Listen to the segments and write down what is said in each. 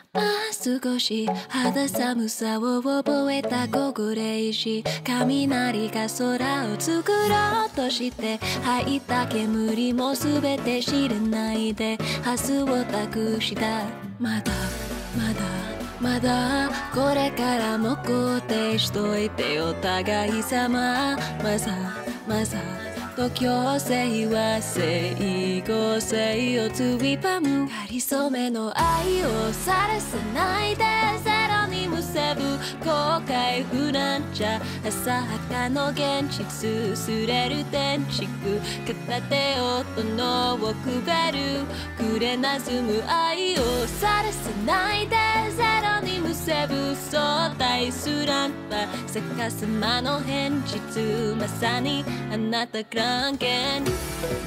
少し肌寒さを覚えた午後0時、雷が空を作ろうとして吐いた煙も全て知らないでハスを託した。まだまだこれからも肯定しといてお互い様。まさと強制は整合性をついばむ。かりそめの愛をさらさないでゼロにむせぶ後悔不なんちゃ浅はかの現実すれる電池片手を殿をくべるくれなずむ愛をさらさないでゼロにむせぶ相対すらんば逆さまの現実まさにあなた関係に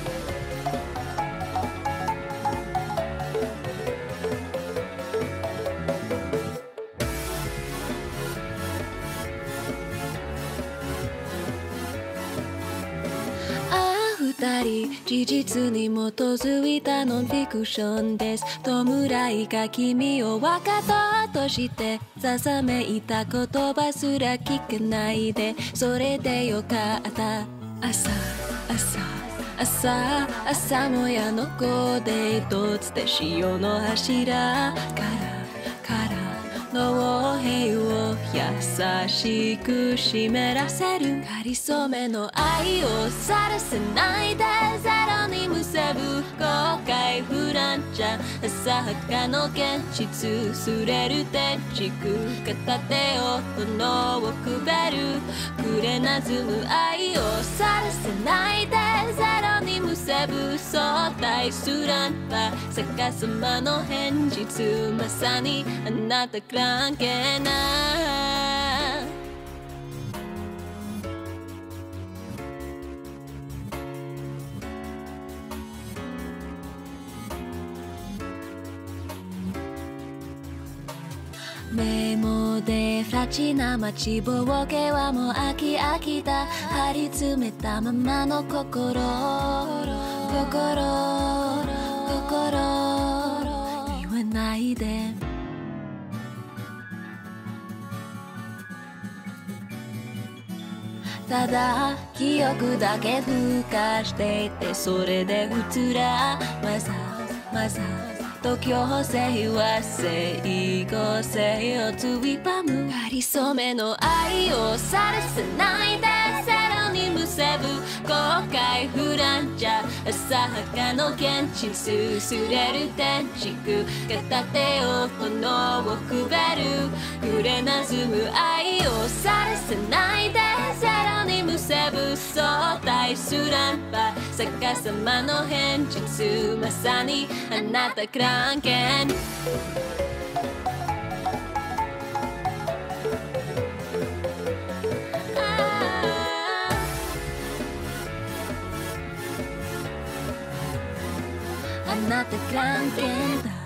二人事実に基づいたノンフィクションです。弔いが君を分かったとしてささめいた言葉すら聞かないでそれでよかった。朝もやの子で突で潮の柱からの平を優しく湿らせるかりそめの愛をさらさないでゼロにむせぶ後悔不乱ちゃ浅はかの現実すれる電池片手を殿をくべるくれなずむ愛をさらさないでゼロにむせぶ相対すらんば逆さまの現実まさにあなた関係ないメモでフラチな待ちぼうけはもう飽きた張り詰めたままの心言わないでただ記憶だけ風化していてそれでうつらまさと強制は整合性をついばむかりそめの愛をさらさないでゼロにむせぶ後悔不乱ちゃ浅はかの現実すれる電池片手を炎をくべる揺れなずむ愛をさらさないでゼロにむせぶ相対すらんば逆さまの現実まさにあなた関係にあなた関係だ